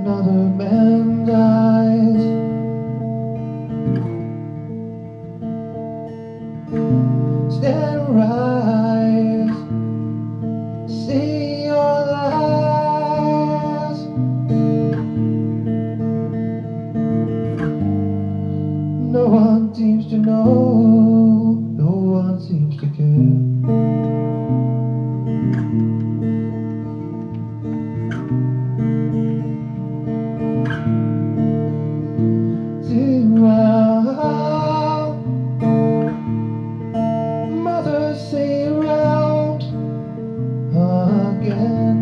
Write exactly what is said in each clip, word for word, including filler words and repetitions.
another man dies. Stand and rise, see your lies. No one seems to know, no one seems to care. Mother, say around again.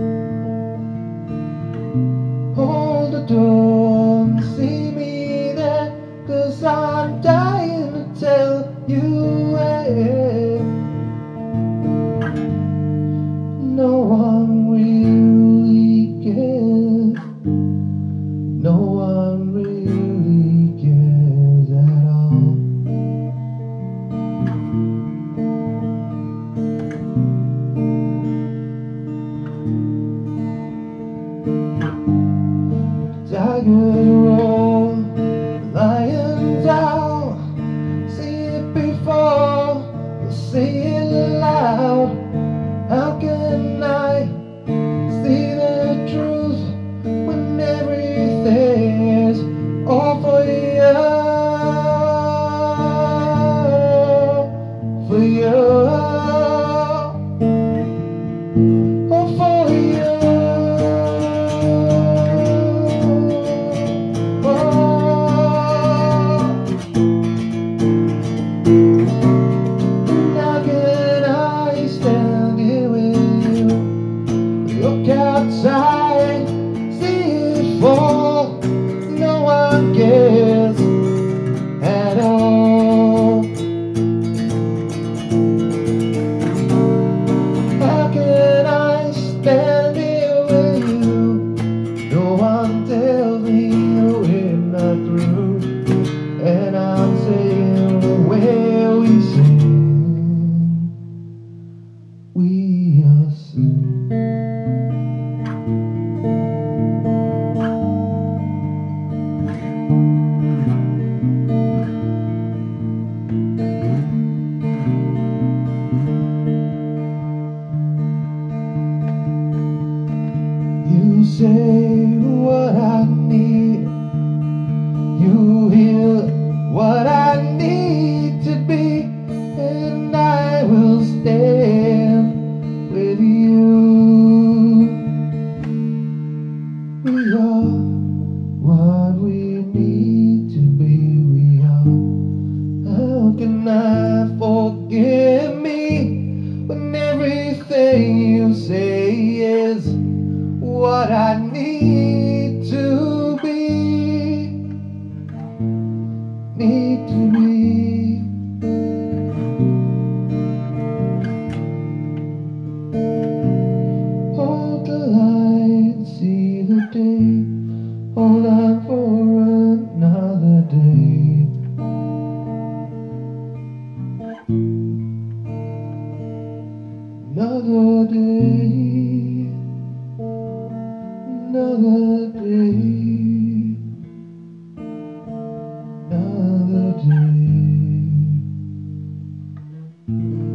Hold the door and see me there, 'cause I'm dying to tell you where. No one really cares. No one really cares at all. Tigers roar, lions howl. See it before you say it loud. How can I see the truth when everything is all for you? For you. All for you. Look outside, see it fall. No one cares at all. How can I stand here with you? No one tells me we're not through, and I'm saying where we sing, we are sing. You say what I need, you hear what I need to be, and I will stand with you. We are what we need to be, we are. How can I forgive me when everything you say is what I need to be, need to be. Hold the light, see the day, hold on for another day. Another day, another day, another day.